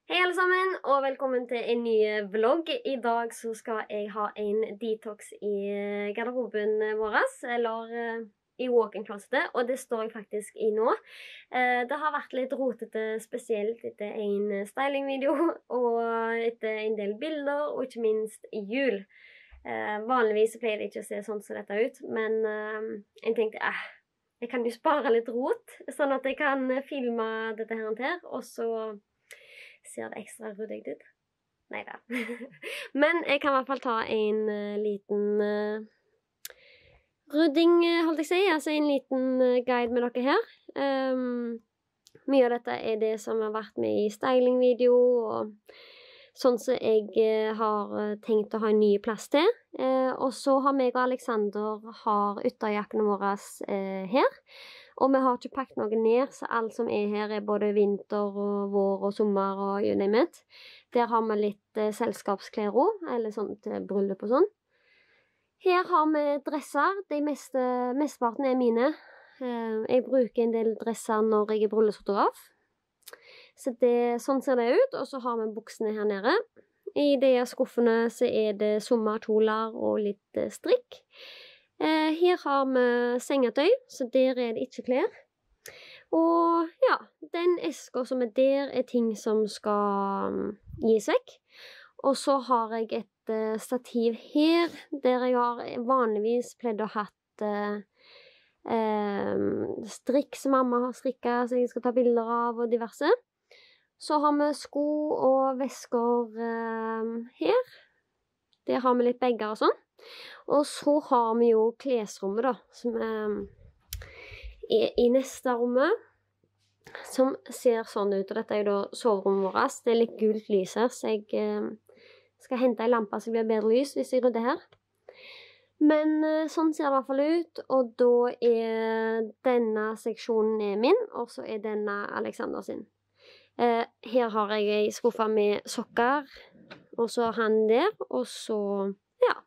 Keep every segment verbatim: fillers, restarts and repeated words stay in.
Hei alle sammen, og velkommen til en ny vlogg. I dag så skal jeg ha en detox i garderoben vår, eller i walk-in-closetet, og det står jeg faktisk i nå. Det har vært litt rotete, spesielt etter en stylingvideo, og etter en del bilder, og ikke minst jul. Vanligvis pleier det ikke å se sånn som dette ut, men jeg tenkte, eh, jeg kan jo spare litt rot, sånn at jeg kan filme dette her her, og så ser det ekstra ryddig ut. Neida. Men jeg kan i hvert fall ta en uh, liten uh, rydding, holdt jeg å si. Altså en liten uh, guide med dere her. Um, mye av dette er det som har vært med i stylingvideo, og sånn som jeg uh, har tenkt å ha en ny plass til. Uh, og så har meg og Alexander har ytterjakkene våre uh, her. Og vi har ikke pakket noe ned, så alt som er her er både vinter og vår og sommer og you name it. Der har vi litt eh, selskapsklær også, eller sånn til bryllup og sånn. Her har vi dresser, de meste, mesteparten er mine. Eh, jeg bruker en del dresser når jeg er bryllupsfotograf. Så det, sånn ser det ut, og så har vi buksene her nede. I de skuffene så er det sommerkjoler og litt eh, strikk. Eh, her har vi sengetøy, så der er det ikke klær. Og ja, den eska som er der er ting som skal um, gis vekk. Og så har jeg et uh, stativ her, der jeg har vanligvis pleid å hatt uh, um, strikk som mamma har strikket, så jeg skal ta bilder av og diverse. Så har vi sko og vesker uh, her. Der har vi litt bagger og sånn. Og så har vi jo klesrommet da, som er i neste rommet, som ser sånn ut, og dette er jo da soverommet vårt. Det er litt gult lys her, så jeg eh, skal hente en lampe så det blir bedre lys hvis jeg rydder her. Men eh, sånn ser det i hvert fall ut, og da er denne seksjonen er min, og så er denne Alexander sin. Eh, her har jeg en skuffe med sokker, og så har han der, og så, ja.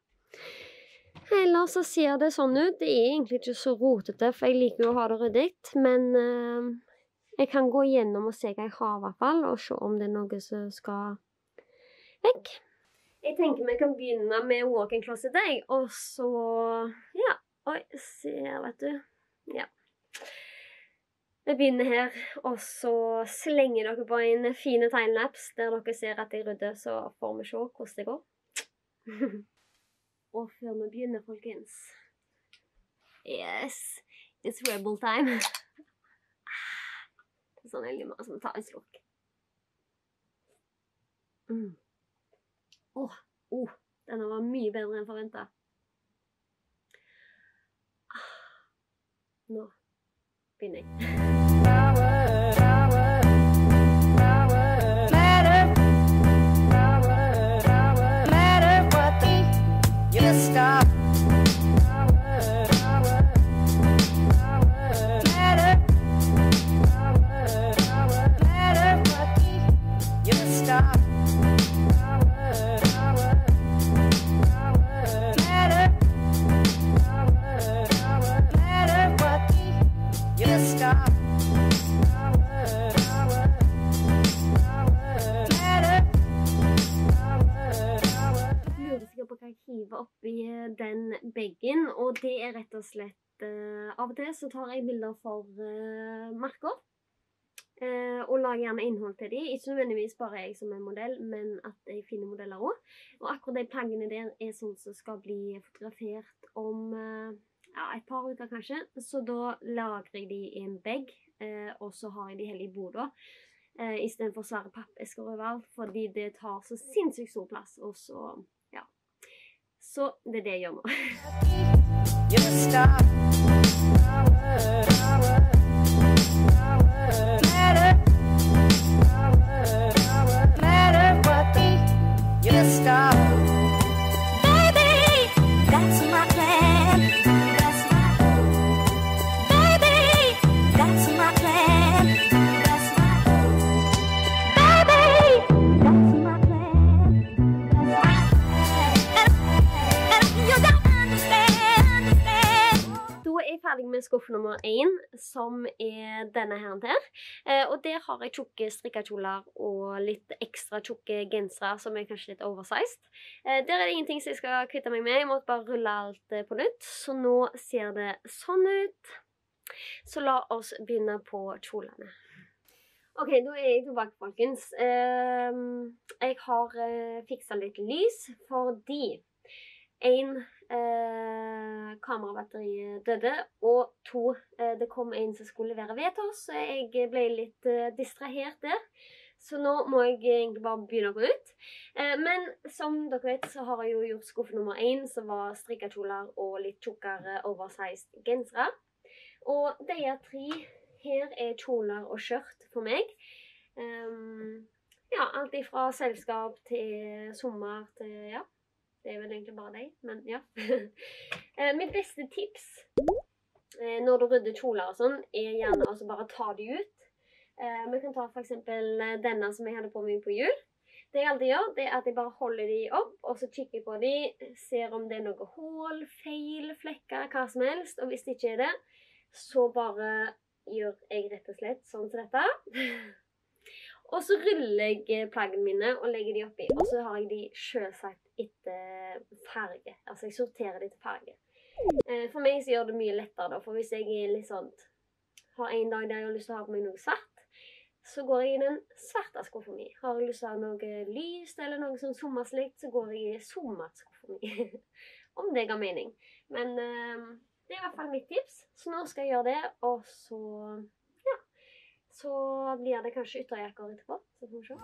Ellers så ser det sånn ut. Det er egentlig ikke så rotete, for jeg liker jo å ha det ryddig. Men uh, jeg kan gå gjennom og se hva jeg har i hvert fall, og se om det er noe som skal vekk. Jeg tenker vi kan begynne med walk-in-closetet, og så, ja, oi, ser, vet du, ja. Vi begynner her, og så slenger dere på en fine timelapse, der dere ser at jeg rydder, så får vi se hvordan det går. Og før vi begynner, folkens. Yes, it's rebel time. Det er sånn veldig mange som tar en slurk. Mm. Åh, oh, denne var mye bedre enn forventet. Nå begynner jeg. Stop. Oppi den baggen, og det er rett og slett uh, av og til så tar jeg bilder for uh, marker uh, og lager gjerne innhold til de, ikke nødvendigvis bare jeg som er modell, men at jeg finner modeller også, og akkurat de plaggene der er sånn som skal bli fotografert om uh, ja, et par uker kanskje, så da lagrer jeg de i en bag, uh, og så har jeg de hele i bordet uh, i stedet for svære pappesker overalt, fordi det tar så sinnssykt stor plass, og så Så det er det jeg gjør nå. jeg ferdig med skuff nummer én, som er denne her her. Eh, og der har jeg tjukke strikkekjoler og litt ekstra tjukke gensere som er kanskje litt oversized. Eh, der er det ingenting som jeg skal kvitte meg med. Jeg måtte bare rulle alt eh, på nytt. Så nå ser det sånn ut. Så la oss begynne på kjolene. Ok, da er jeg tilbake, folkens. Eh, jeg har eh, fikset litt lys fordi en eh, kamerabatteri døde, og to, eh, det kom en som skulle levere ved til oss, så jeg ble litt eh, distrahert der. Så nå må jeg egentlig bare begynne på nytt. Eh, men som dere vet, så har jeg jo gjort skuff nummer én, som var strikkekjoler og litt tjukkere oversized gensere. Og de tre her er kjoler og skjørt for meg. Um, ja, alt fra selskap til sommer til, ja. Det er vel egentlig bare deg, men ja. eh, mitt beste tips eh, når du rydder kjoler og sånn, er gjerne altså bare ta de ut. Eh, vi kan ta for eksempel denne som jeg hadde på meg på jul. Det jeg alltid gjør, det er at jeg bare holder de opp, og så kikker jeg på de, ser om det er noe hål, feil, flekker, hva som helst. Og hvis det ikke er det, så bare gjør jeg rett og slett sånn som dette. Og så ruller jeg plaggene mine og legger de oppi. Og så har jeg de selvsagt etter farge. Altså jeg sorterer de til farge. For meg så gjør det mye lettere da. For hvis jeg er litt sånn, har en dag der jeg har lyst til å ha på meg noe svart, så går jeg i den svarte skuffen min. Har jeg lyst til å ha noe lyst eller noe sånn sommerslikt, så går jeg i sommerskuffen min. Om det ga mening. Men uh, det er i hvert fall mitt tips. Så nå skal jeg gjøre det, og så... Så blir det kanskje ytterjakker etterpå, så får vi se.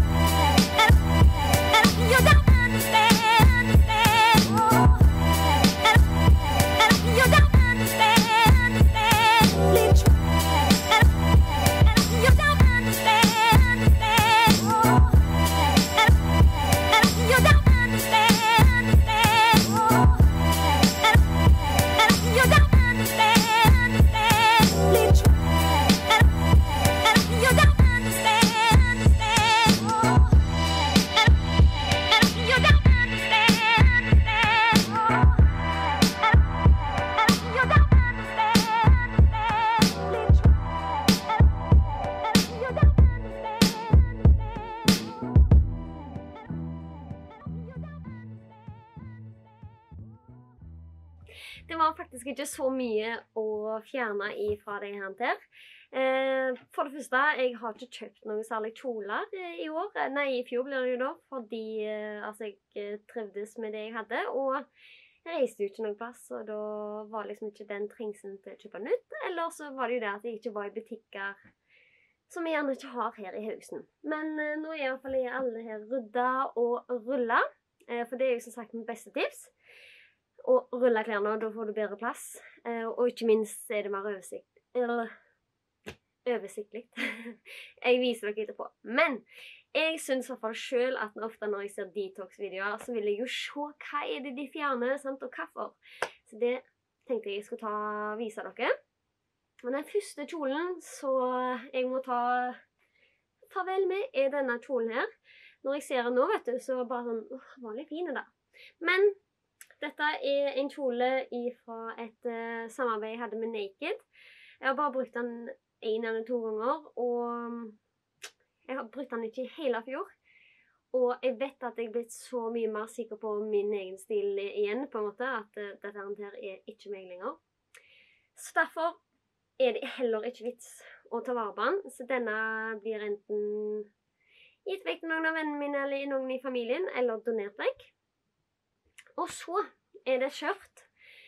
Det var faktisk ikke så mye å fjerne fra det her til. For det første, jeg har ikke kjøpt noen særlig kjoler i år. Nei, i fjor ble det jo da, fordi altså, jeg trivdes med det jeg hadde, og jeg reiste jo ikke noen plass, og da var liksom ikke den trengselen til å kjøpe nytt. Eller så var det jo det at jeg ikke var i butikker som jeg gjerne ikke har her i Haugesund. Men nå er i hvert fall alle her ryddet og rullet, for det er jo som sagt min beste tips. Og rulle klærne, da får du bedre plass. Og ikke minst er det mer oversikt. Eller oversiktlig. Jeg viser dere etterpå. Men jeg synes i hvert fall selv at ofte når jeg ser detox-videoer, så vil jeg jo se hva er det de fjerner, sant, og hvorfor. Så det tenkte jeg jeg skulle ta vise dere. Men den første kjolen, så jeg må ta farvel med, er denne kjolen her. Når jeg ser den nå, vet du, så bare sånn, åh, var litt fine da. Men dette er en kjole fra et uh, samarbeid jeg hadde med Naked. Jeg har bare brukt den en eller to ganger, og jeg har brukt den ikke i hele fjor. Og jeg vet at jeg er blitt så mye mer sikker på min egen stil igjen, på en måte, at uh, dette her er ikke meg lenger. Så derfor er det heller ikke vits å ta vare på den. Så denne blir enten gitt vekk til noen av vennene mine, eller noen i familien, eller donert vekk. Og så er det skjørt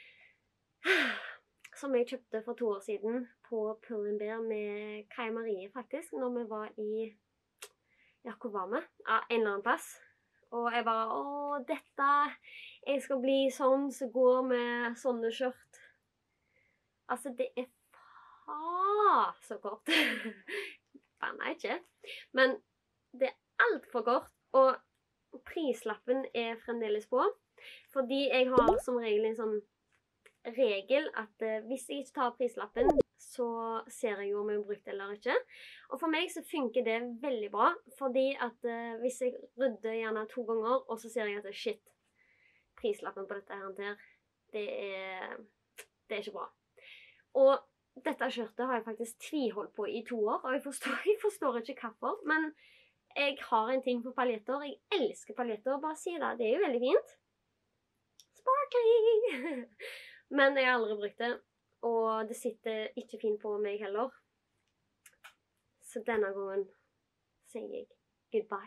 som jeg kjøpte for to år siden på Pull and Bear med Kai Marie faktisk, når vi var i, ja, hvor var vi? Ja, en eller annen plass. Og jeg bare, åh, dette, jeg skal bli sånn som går med sånne skjørt. Altså, det er faen så kort. Faen, nei, ikke. Men det er alt for kort, og prislappen er fremdeles på. Fordi jeg har som regel en sånn regel at uh, hvis jeg ikke tar prislappen, så ser jeg jo om jeg har brukt det eller ikke. Og for meg så funker det veldig bra, fordi at uh, hvis jeg rydder gjerne to ganger, og så ser jeg at shit, prislappen på dette her, det er, det er ikke bra. Og dette skjørtet har jeg faktisk tviholdt på i to år, og jeg forstår, jeg forstår ikke hvorfor, men jeg har en ting på paljetter. Jeg elsker paljetter, bare si det. Det er jo veldig fint. Sparkly! Men jeg har aldri brukt det, og det sitter ikke fint på meg heller. Så denne gangen sier jeg goodbye.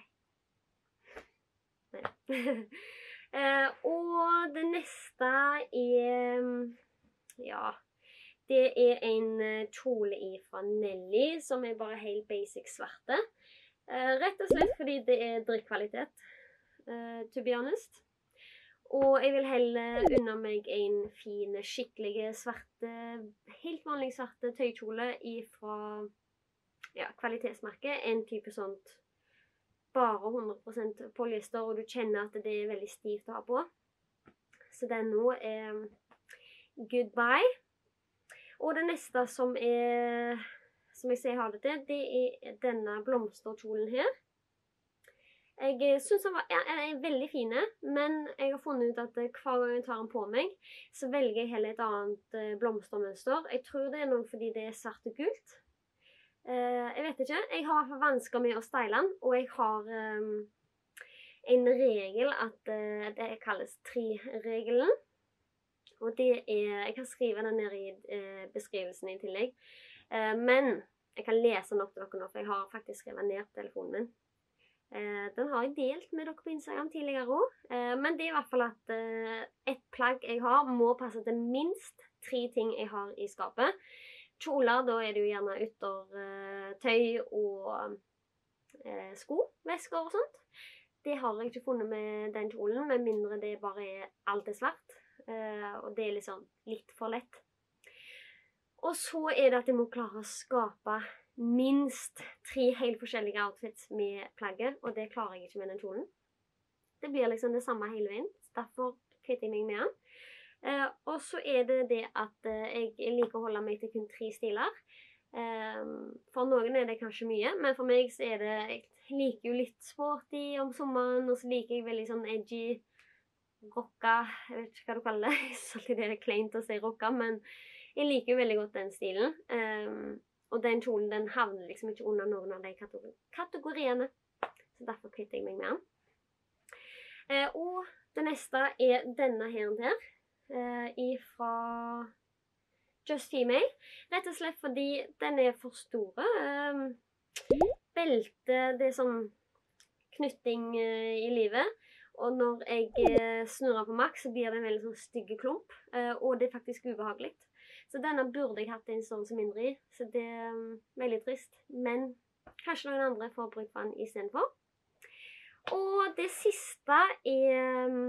eh, og det neste er, ja, det er en kjole fra Nelly, som er bare helt basic svarte. Eh, rett og slett fordi det er drikkvalitet, uh, to be honest. Og jeg vil heller unna meg en fin, skikkelig svarte, helt vanlig svarte tøykjole fra ja, kvalitetsmerket. En type sånt bare hundre prosent polyester, og du kjenner at det er veldig stivt å ha på. Så den nå er goodbye. Og det neste som er, som jeg sier ha det til, det er denne blomsterkjolen her. Jeg synes den, var, ja, den er veldig fine, men jeg har funnet ut at hver gang jeg tar den på meg, så velger jeg heller et annet blomstermønster. Jeg tror det er noe fordi det er svart og gult. Uh, jeg vet ikke, jeg har vansker med å style den, og jeg har um, en regel at uh, det kalles tre-regelen. Og det er, jeg kan skrive den ned i uh, beskrivelsen i tillegg. Uh, men jeg kan lese nok til dere nå, for jeg har faktisk skrevet ned telefonen min. Uh, den har jeg delt med dere på Instagram tidligere også. Uh, men det er i hvert fall at uh, et plagg jeg har må passe til minst tre ting jeg har i skapet. Kjoler, da er det jo gjerne yttertøy og eh, sko, vesker og sånt. Det har jeg ikke funnet med den kjolen, med mindre det bare er alt er svart. Eh, og det er liksom litt for lett. Og så er det at jeg må klare å skape minst tre helt forskjellige outfits med plagget, og det klarer jeg ikke med den kjolen. Det blir liksom det samme hele veien, derfor kvitter jeg meg med den. Uh, og så er det det at uh, jeg liker å holde meg til kun tre stiler. Uh, for noen er det kanskje mye, men for meg så er det, jeg liker jo litt sporty om sommeren, og så liker jeg veldig sånn edgy, rocka, jeg vet ikke hva du kaller det, så det er kleint å si rocka, men jeg liker jo veldig godt den stilen. Uh, og den kjolen, den havner liksom ikke under noen av de kategori kategoriene, så derfor kvitter jeg meg med den. Uh, og det neste er denne her her. Uh, fra Just Female, rett og slett fordi den er for store. Um, belte, det er sånn knytting uh, i livet, og når jeg uh, snurrer på maks så blir det en veldig sånn stygge klump, uh, og det er faktisk ubehagelig. Så denne burde jeg hatt en størrelse mindre i, så det er um, veldig trist, men kanskje noen andre får bruk for den i stedet for. Og det siste er um,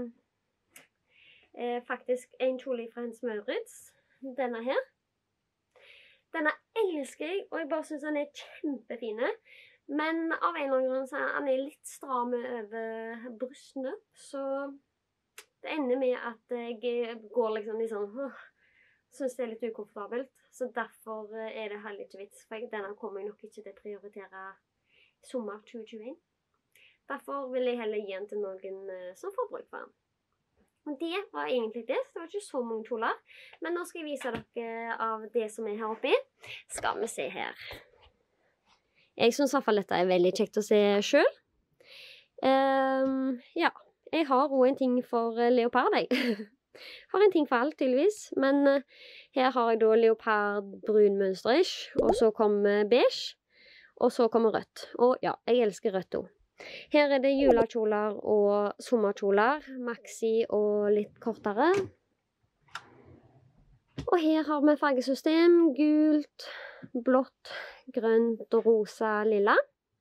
Eh, faktisk en kjole fra Hennes Mauritz, denne her. Denne elsker jeg, og jeg bare synes den er kjempefine. Men av en eller annen grunn så er den litt stram over brystene, så det ender med at jeg går liksom litt sånn, åh, synes det er litt ukomfortabelt. Så derfor er det heller ikke vits, for denne kommer jeg nok ikke til å prioritere sommer tjue tjueen. Derfor vil jeg heller gi den til noen som får bruk for den. Og det var egentlig det, så det var ikke så mange kjoler. Men nå skal jeg vise dere av det som er her oppe i. Skal vi se her. Jeg synes i hvert fall dette er veldig kjekt å se selv. Um, ja, jeg har også en ting for leopard, jeg. Har en ting for alt, tydeligvis. Men uh, her har jeg da leopard brun mønsterish, og så kommer beige, og så kommer rødt. Og ja, jeg elsker rødt også. Her er det julekjoler og sommerkjoler, maxi og litt kortere. Og her har vi fargesystem, gult, blått, grønt og rosa, lilla.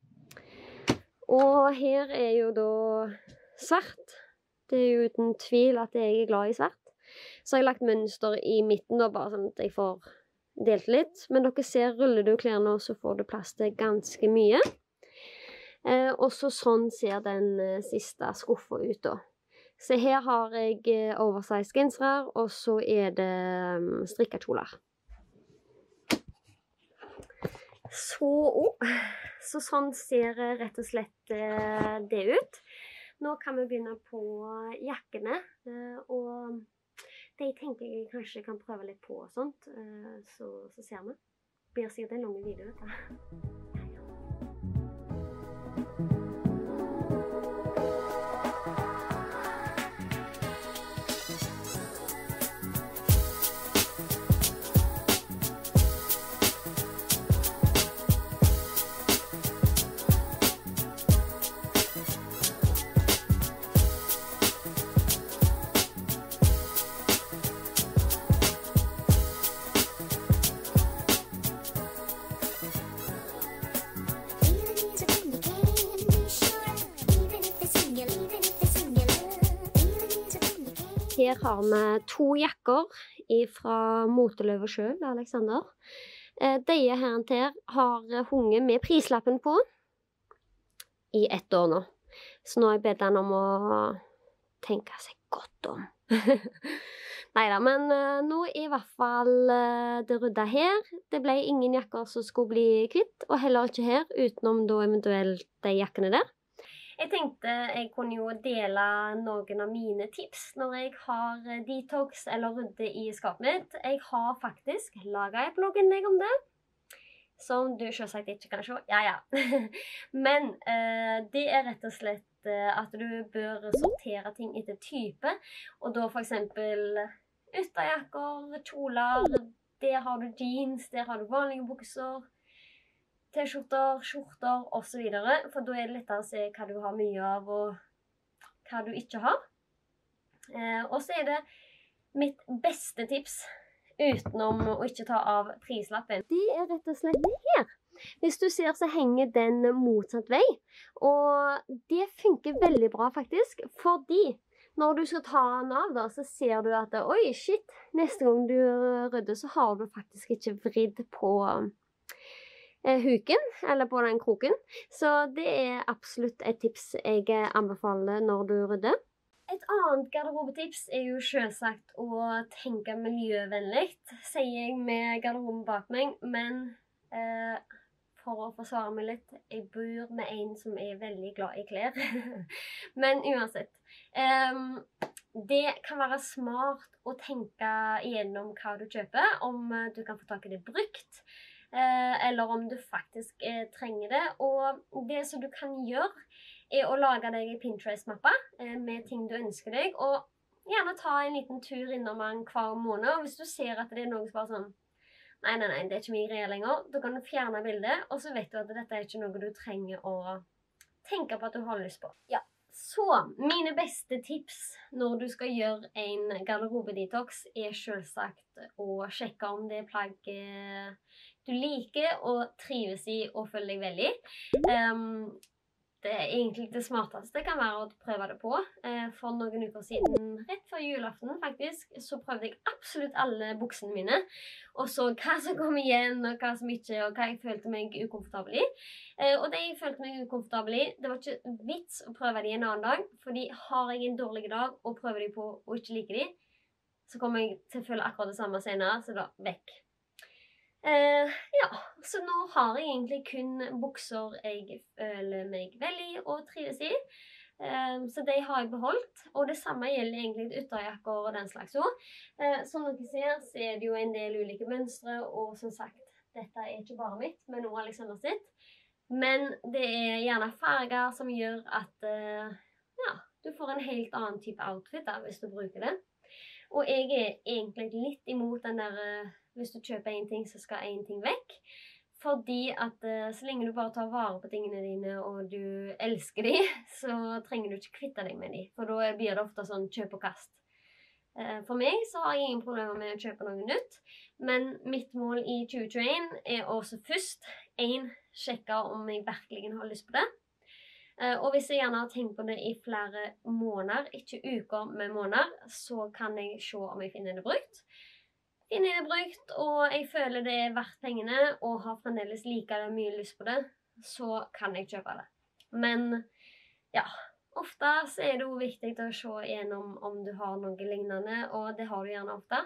Og her er jo da svart. Det er jo uten tvil at jeg er glad i svart. Så har jeg lagt mønster i midten da, bare sånn at jeg får delt litt. Men dere ser, ruller du klærne, så får du plass til ganske mye. Eh, og så sånn ser den eh, siste skuffa ut da. Så her har jeg eh, oversize gensere, og så er det um, strikkekjoler. Så, oh, så sånn ser rett og slett eh, det ut. Nå kan vi begynne på jakkene, eh, og de tenker jeg kanskje kan prøve litt på og sånt, så, så ser vi. Det blir sikkert en lang video, vet du. Her har vi to jakker fra Moteløve selv, Alexander. De her til har hunget med prislappen på i ett år nå. Så nå har jeg bedt han om å tenke seg godt om. Neida, men nå er i hvert fall det ryddet her. Det ble ingen jakker som skulle bli kvitt, og heller ikke her, utenom da eventuelt de jakkene der. Jeg tenkte jeg kunne jo dele noen av mine tips når jeg har detox eller rydde i skapet mitt. Jeg har faktisk laget et blogginnlegg om det, som du selvsagt ikke kan se. Ja, ja. Men eh, det er rett og slett eh, at du bør sortere ting etter type, og da for eksempel ytterjakker, kjoler, der har du jeans, der har du vanlige bukser, T-skjorter, skjorter og så videre, for da er det lettere å se hva du har mye av og hva du ikke har. Eh, og så er det mitt beste tips utenom å ikke ta av prislappen. Det er rett og slett her. Hvis du ser så henger den motsatt vei, og det funker veldig bra faktisk, fordi når du skal ta den av da, så ser du at oi, shit, neste gang du rydder så har du faktisk ikke vridd på huken, eller på den kroken. Så det er absolutt et tips jeg anbefaler når du rydder. Et annet garderobetips er jo selvsagt å tenke miljøvennligt, sier jeg med garderoben bak meg, men eh, for å forsvare meg litt, jeg bor med en som er veldig glad i klær. Men uansett, eh, det kan være smart å tenke igjennom hva du kjøper, om du kan få tak i det brukt, eller om du faktisk eh, trenger det. Og det som du kan gjøre er å lage deg en Pinterest-mappe eh, med ting du ønsker deg, og gjerne ta en liten tur innom den hver måned. Og hvis du ser at det er noe som bare sånn nei, nei, nei, det er ikke mye greier lenger, da kan du fjerne bildet, og så vet du at dette er ikke noe du trenger å tenke på at du har lyst på. Ja. Så, mine beste tips når du skal gjøre en garderobedetox er selvsagt å sjekke om det er plagg du liker og trives i og føler deg veldig. Um, det er egentlig det smarteste kan være å prøve det på. Uh, for noen uker siden, rett før julaften faktisk, så prøvde jeg absolutt alle buksene mine, og så hva som kom igjen og hva som ikke, og hva jeg følte meg ukomfortabel i. Uh, og det jeg følte meg ukomfortabel i, det var ikke vits å prøve de en annen dag, fordi har jeg en dårlig dag og prøver de på og ikke liker de, så kommer jeg til å føle akkurat det samme senere, så da vekk. Uh, ja, så nå har jeg egentlig kun bukser jeg føler meg vel i og trives i. Uh, så de har jeg beholdt, og det samme gjelder egentlig ytterjakker og den slags også. Uh, som dere ser, så er det jo en del ulike mønstre, og som sagt, dette er ikke bare mitt, men også Alexander sitt. Men det er gjerne farger som gjør at uh, ja, du får en helt annen type outfit da, hvis du bruker det. Og jeg er egentlig litt imot den der, uh, hvis du kjøper en ting, så skal en ting vekk. Fordi at uh, så lenge du bare tar vare på tingene dine, og du elsker de, så trenger du ikke kvitte deg med de. For da blir det ofte sånn kjøp og kast. Uh, for meg så har jeg ingen problemer med å kjøpe noe nytt. Men mitt mål i tjue tjueen er også først, en, sjekke om jeg virkelig har lyst på det. Uh, og hvis jeg gjerne har tenkt på det i flere måneder, ikke uker med måneder, så kan jeg se om jeg finner det brukt. Finner det brukt, og jeg føler det er verdt pengene, og har fremdeles like mye lyst på det, så kan jeg kjøpe det. Men ja, ofte så er det jo viktig å se gjennom om du har noe lignende, og det har du gjerne ofte.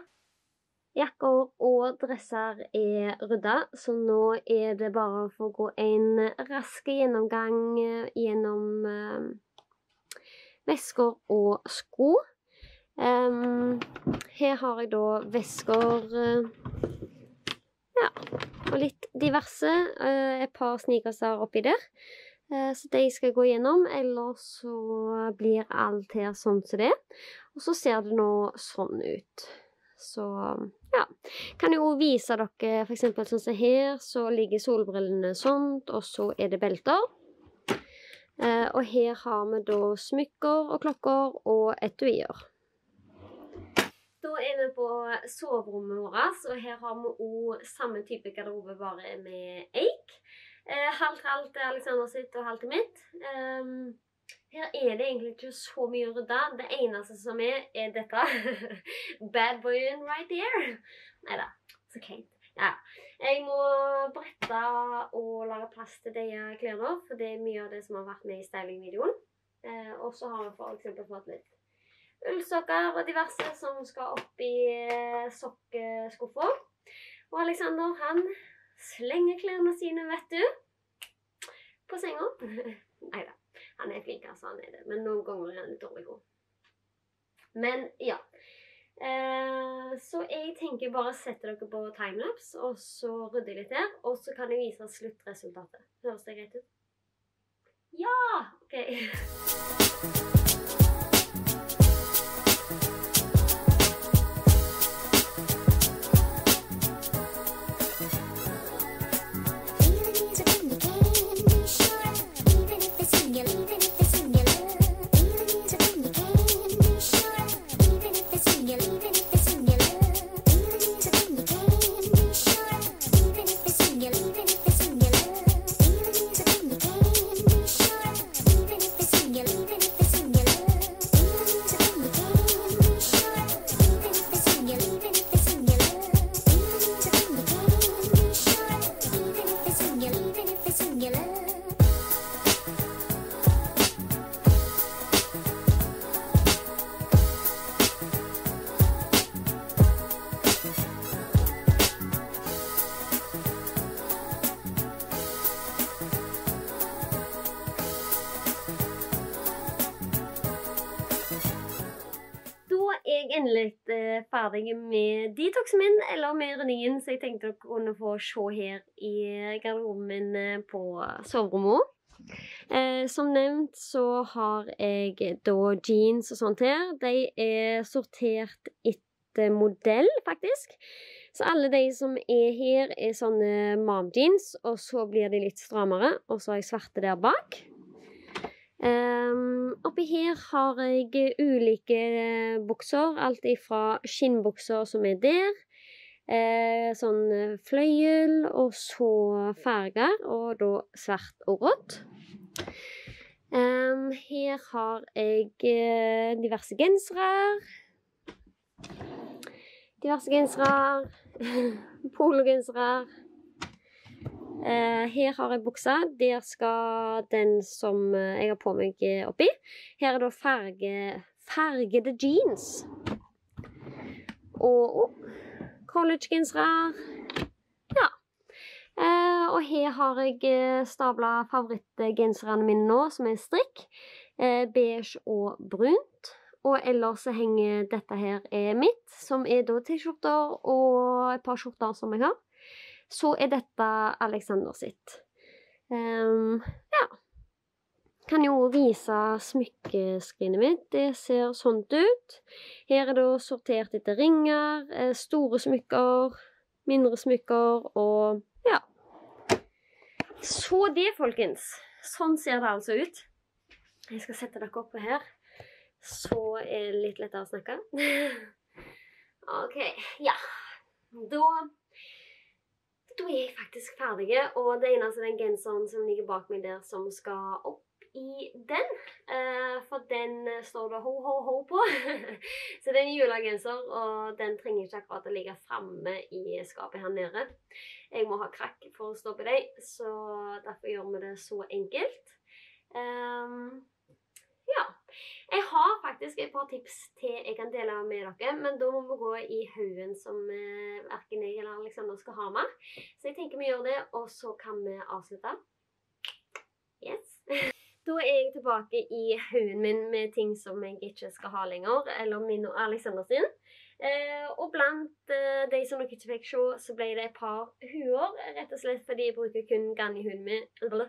Jakker og dresser er ryddet, så nå er det bare for å gå en rask gjennomgang gjennom uh, vesker og sko. Um, her har jeg da vesker, uh, ja, og litt diverse, uh, et par sneakerser oppi der. Uh, så de skal jeg gå gjennom, ellers så blir alt her sånn som det. Og så ser det nå sånn ut. Så, ja. Kan jo vise dere, for eksempel sånn som her, så ligger solbrillene sånt, og så er det belter. Uh, og her har vi da smykker og klokker og etuier. Da er vi på soverommet vårt, og her har vi også samme type garderobe bare med eik. Eh, halvt til alt er Alexander sitt og halvt til mitt. Um, her er det egentlig ikke så mye å rydde. Det eneste som er, er dette. Bad boyen right there. Neida, så kleint. Ja, jeg må brette og lage plass til de klærne, for det er mye av det som har vært med i stylingvideoen. Eh, og så har vi for eksempel fått litt ullsokker og diverse som skal opp i sokkeskuffer. Og Alexander, han slenger klærne sine, vet du, på senga. Neida, han er flink, altså, han er det. Men noen ganger er han litt dårlig god. Men, ja. Eh, så jeg tenker bare sette dere på timelapse, og så rydde jeg litt her, og så kan jeg vise sluttresultatet. Høres det greit ut? Ja! Ok. Endelig uh, ferdig med detoxen min, eller med ryddingen, så jeg tenkte dere kunne få se her i garderoben min uh, på soverommet. Uh, som nevnt så har jeg da jeans og sånt her. De er sortert etter modell, faktisk. Så alle de som er her er sånne mom jeans, og så blir de litt strammere, og så har jeg svarte der bak. Um, oppi her har jeg ulike bukser, alt ifra skinnbukser som er der, eh, sånn fløyel, og så farger, og da svart og rått. Um, her har jeg eh, diverse gensere, diverse gensere, pologensere. Uh, her har jeg buksa. Der skal den som uh, jeg har på meg oppi. Her er da farge, fargede jeans. Og oh, college-gensere. Ja. Uh, og her har jeg stablet favorittgenserne mine nå, som er strikk. Uh, beige og brunt. Og ellers så henger dette her er mitt, som er da t-skjorter og et par skjorter som jeg har. Så er dette Alexander sitt. Um, ja. Kan jo vise smykkeskrinet mitt. Det ser sånt ut. Her er det sortert etter ringer, store smykker, mindre smykker og ja. Så det, folkens. Sånn ser det altså ut. Jeg skal sette dere oppe her. Så er det litt lettere å snakke. Ok, ja. Da... Da er jeg faktisk ferdig, og det eneste er den genseren som ligger bak meg der som skal opp i den. Uh, for den står det ho, ho, ho på. Så det er en julegenser, og den trenger ikke akkurat å ligge fremme i skapet her nede. Jeg må ha krakk for å stå på deg, så derfor gjør vi det så enkelt. Um, ja. Jeg har faktisk et par tips til jeg kan dele med dere, men da må vi gå i haugen som eh, hverken jeg eller Alexander skal ha med. Så jeg tenker vi gjør det, og så kan vi avslutte. Yes. Da er jeg tilbake i haugen min med ting som jeg ikke skal ha lenger, eller min og Alexander sin. Eh, og blant eh, de som dere ikke fikk se, så ble det et par huer, rett og slett fordi jeg bruker kun Ganni-huden min.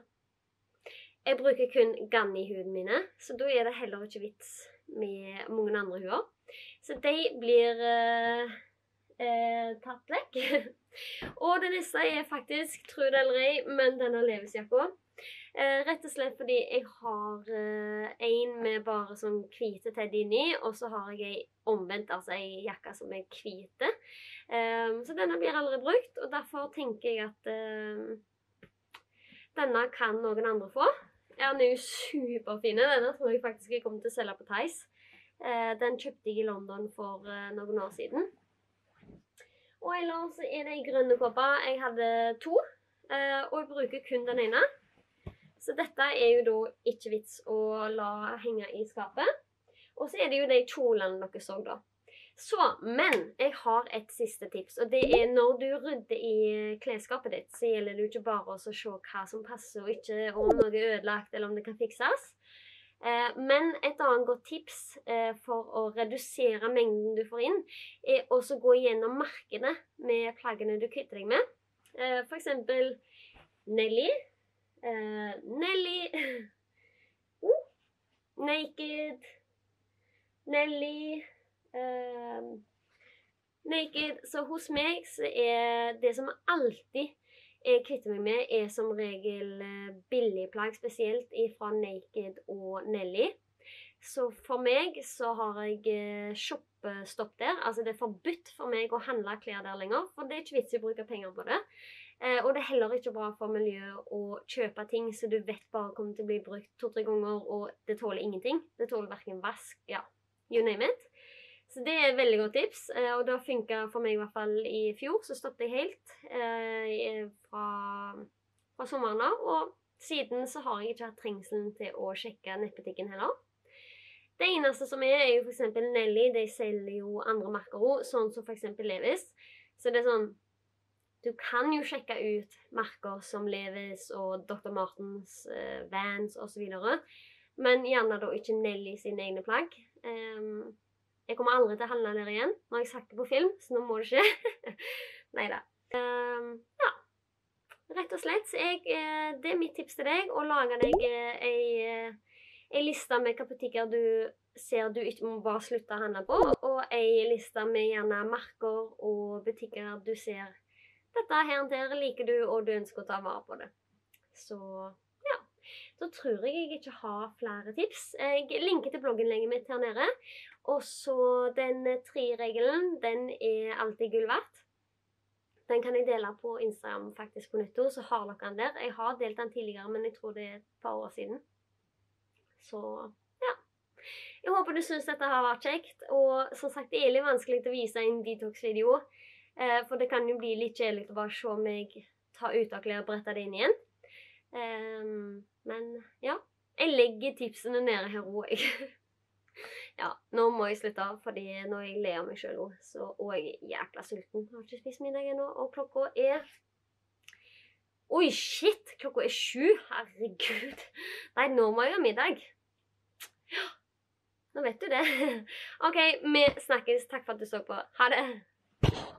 Jeg bruker kun Ganni-huden mine, så da er det heller ikke vits med mange andre huer. Så de blir eh, eh, tatt vekk. Og det neste er faktisk, tro det eller ei, men denne levesjakka. Eh, rett og slett fordi jeg har eh, en med bare sånn hvite teddy inni, og så har jeg en omvendt, altså en jakka som er hvite. Eh, så denne blir aldri brukt, og derfor tenker jeg at eh, denne kan noen andre få. Ja, den er jo superfine, denne tror jeg faktisk jeg kommer til å selge på Theis. Eh, den kjøpte jeg i London for eh, noen år siden. Og ellers er det i grønne kopper. Jeg hadde to, eh, og jeg bruker kun den ene. Så dette er jo da ikke vits å la henge i skapet. Og så er det jo de kjolene dere så da. Så, men jeg har et siste tips, og det er når du rydder i klesskapet ditt, så gjelder det jo ikke bare å se hva som passer og ikke, om noe er ødelagt eller om det kan fikses. Eh, men et annet godt tips eh, for å redusere mengden du får inn, er også gå gjennom markedene med plaggene du kvitter deg med. Eh, for eksempel Nelly. Uh, Nelly, uh, Naked, Nelly, uh, Naked. Så hos meg så er det som alltid jeg kvitter meg med, er som regel uh, billigplagg, spesielt fra Naked og Nelly. Så for meg så har jeg uh, shoppestopp der. Altså det er forbudt for meg å handle klær der lenger, for det er ikke vits i å bruke penger på det. Eh, og det er heller ikke bra for miljøet å kjøpe ting så du vet bare kommer til å bli brukt to-tre ganger, og det tåler ingenting. Det tåler hverken vask, ja, you name it. Så det er et veldig godt tips, eh, og det har funket for meg i hvert fall i fjor, så stoppet jeg helt eh, fra, fra sommeren av, og siden så har jeg ikke hatt trengselen til å sjekke nettbutikken heller. Det eneste som er, er jo for eksempel Nelly, de selger jo andre merker også, sånn som for eksempel Levis. Så det er sånn, du kan jo sjekke ut merker som Levis og doktor Martens, uh, Vans og så videre. Men gjerne da ikke Nelly sine egne plagg. Um, jeg kommer aldri til å handle der igjen. Nå har jeg sagt det på film, så nå må det skje. Neida. Um, ja. Rett og slett, så jeg, uh, det er mitt tips til deg, å lage deg uh, en uh, liste med hva butikker du ser du ikke må bare slutte å handle på, og en liste med gjerne merker og butikker du ser dette her der liker du, og du ønsker å ta vare på det. Så, ja. Så tror jeg jeg ikke har flere tips. Jeg linker til blogginnlegget mitt her nede. Og så den tre-regelen, den er alltid gull verdt. Den kan jeg dele på Instagram faktisk på nyttår, så har dere den der. Jeg har delt den tidligere, men jeg tror det er et par år siden. Så, ja. Jeg håper du synes dette har vært kjekt, og som sagt, det er litt vanskelig å vise en detox-video. Eh, for det kan jo bli litt kjedelig å bare se meg ta ut av klær og brette det inn igjen. Eh, men ja, jeg legger tipsene nede her også. Ja, nå må jeg slutte av, fordi nå jeg ler meg selv også, og jeg er jækla sulten. Jeg har ikke spist middag ennå, og klokka er... Oi, shit! Klokka er sju, herregud. Nei, nå må jeg ha middag. Ja, nå vet du det. Ok, vi snakkes. Takk for at du så på. Ha det!